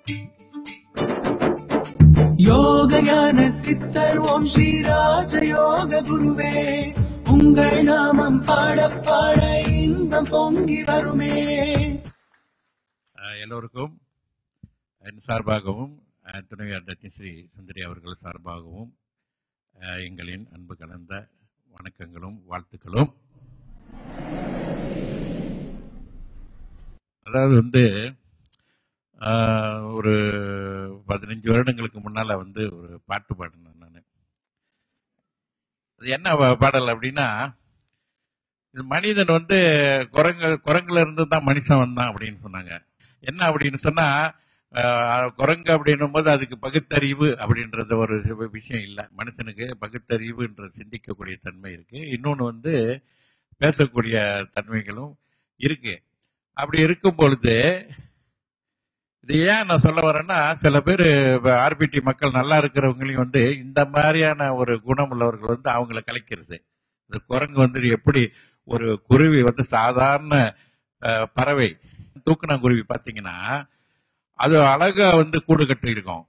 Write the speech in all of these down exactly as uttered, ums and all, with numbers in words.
யோக ஞான சித்தர் ஓம் ஸ்ரீ ராஜ யோக குருவே, உங்கள் நாமம் பாட பாட இன்பம் பொங்கி வருமே. எல்லோருக்கும் என் சார்பாகவும் துணைவியார் ரத்னஸ்ரீ சுந்தரி அவர்கள் சார்பாகவும் எங்களின் அன்பு கலந்த வணக்கங்களும் வாழ்த்துக்களும். அதாவது வந்து ஒரு பதினஞ்சு வருடங்களுக்கு முன்னால வந்து ஒரு பாட்டு பாடினேன் நான். அது என்ன பாடல் அப்படின்னா, இது மனிதன் வந்து குரங்கு குரங்குல இருந்து தான் மனுஷன் வந்தான் அப்படின்னு சொன்னாங்க. என்ன அப்படின்னு சொன்னா, குரங்கு அப்படின்னும் போது அதுக்கு பகுத்தறிவு அப்படின்றது ஒரு விஷயம் இல்லை. மனுஷனுக்கு பகுத்தறிவுன்ற சிந்திக்கக்கூடிய தன்மை இருக்கு. இன்னொன்று வந்து பேசக்கூடிய தன்மைகளும் இருக்கு. அப்படி இருக்கும் பொழுது இது ஏன் நான் சொல்ல வரேன்னா, சில பேர் ஆர்பிடி மக்கள் நல்லா இருக்கிறவங்களையும் வந்து இந்த மாதிரியான ஒரு குணம் உள்ளவர்கள் வந்து அவங்கள கலைக்கிறது. இந்த குரங்கு வந்து எப்படி ஒரு குருவி வந்து சாதாரண பறவை, தூக்கணாங்குருவி பார்த்தீங்கன்னா அது அழகா வந்து கூடு கட்டி இருக்கும்.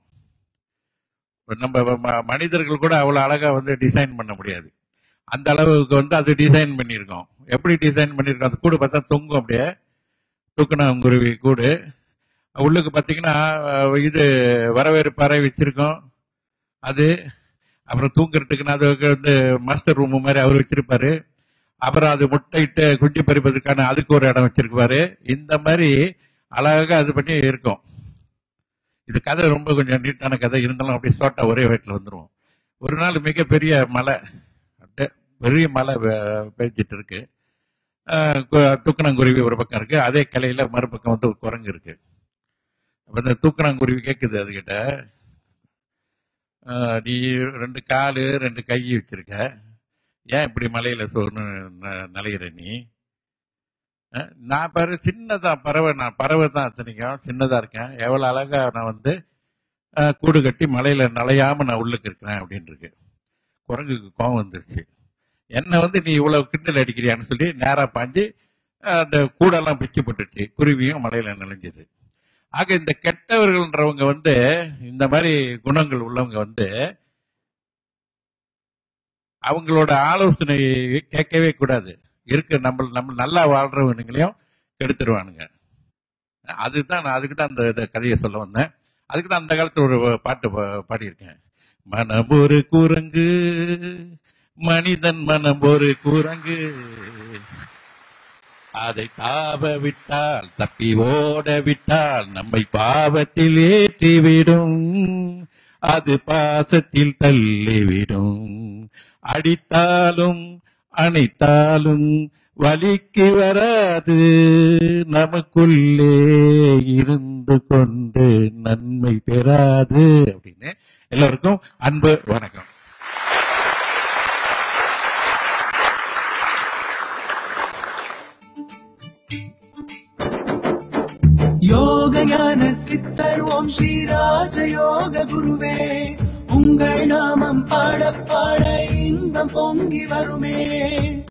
நம்ம மனிதர்கள் கூட அவ்வளவு அழகா வந்து டிசைன் பண்ண முடியாது. அந்த அளவுக்கு வந்து அது டிசைன் பண்ணியிருக்கோம். எப்படி டிசைன் பண்ணியிருக்கோம், அந்த கூடு பார்த்தா தொங்கும், அப்படியே தூக்கணாங்குருவி கூடு. உள்ளுக்கு பார்த்தீங்கன்னா இது வரவேற்பு அறை வச்சிருக்கோம். அது அப்புறம் தூங்குறதுக்குன்னு அது வந்து மாஸ்டர் ரூம் மாதிரி அவர் வச்சிருப்பாரு. அப்புறம் அது முட்டையிட்டு குஞ்சு பறிப்பதற்கான அதுக்கு ஒரு இடம் வச்சிருப்பாரு. இந்த மாதிரி அழகாக அது பண்ணி இருக்கும். இது கதை ரொம்ப கொஞ்சம் நீட்டான கதை இருந்தாலும் அப்படியே சோட்டா ஒரே வயிற்றுல வந்துடும். ஒரு நாள் மிகப்பெரிய மழை, பெரிய மழை பெய்ஞ்சிட்டு இருக்கு. தூக்கணாங்குருவி ஒரு பக்கம் இருக்கு, அதே கிளையில மறுபக்கம் வந்து ஒரு குரங்கு இருக்கு. அப்ப இந்த தூக்கணாங்குருவி கேட்குது அதுகிட்ட, நீ ரெண்டு காலு ரெண்டு கை வச்சிருக்க, ஏன் இப்படி மலையில சோறு நலையிற நீ? நான் பாரு சின்னதா பறவை, நான் பறவை தான் அத்தனைக்கும் சின்னதா இருக்கேன், எவ்வளவு அழகா நான் வந்து கூடு கட்டி மலையில நலையாம நான் உள்ளுக்கு இருக்கிறேன் அப்படின்னு இருக்கு. குரங்குக்கு கோவம் வந்துருச்சு. என்னை வந்து நீ இவ்வளவு கிண்டல் அடிக்கிறியான்னு சொல்லி நேரா பாஞ்சு அந்த கூடெல்லாம் பிச்சு போட்டுச்சு. குருவியும் மலையில நனைஞ்சது. ஆக இந்த கெட்டவர்கள்ன்றவங்க வந்து, இந்த மாதிரி குணங்கள் உள்ளவங்க வந்து அவங்களோட ஆலோசனை கேட்கவே கூடாது. இருக்கு நம்ம நம்ம நல்லா வாழ்றவங்களையும் கெடுத்துருவானுங்க. அதுதான் நான் அதுக்கு தான் அந்த கதையை சொல்ல வந்தேன். அதுக்கு தான் அந்த காலத்துல ஒரு பாட்டு பாடியிருக்கேன். மனம் ஒரு குரங்கு, மனிதன் மனம் ஒரு குரங்கு, அதை தாவ விட்டால் தப்பி ஓட விட்டால் நம்மை பாவத்தில் ஏற்றிவிடும், அது பாசத்தில் தள்ளிவிடும். அடித்தாலும் அணைத்தாலும் வலிக்கு வராது, நமக்குள்ளே இருந்து கொண்டு நன்மை பெறாது அப்படின்னு. எல்லோருக்கும் அன்பு வணக்கம். யோக ஞான சித்தர் ஓம் ஸ்ரீ ராஜ யோக குருவே, உங்கள் நாமம் பாட பாட இன்பம் பொங்கி வருமே.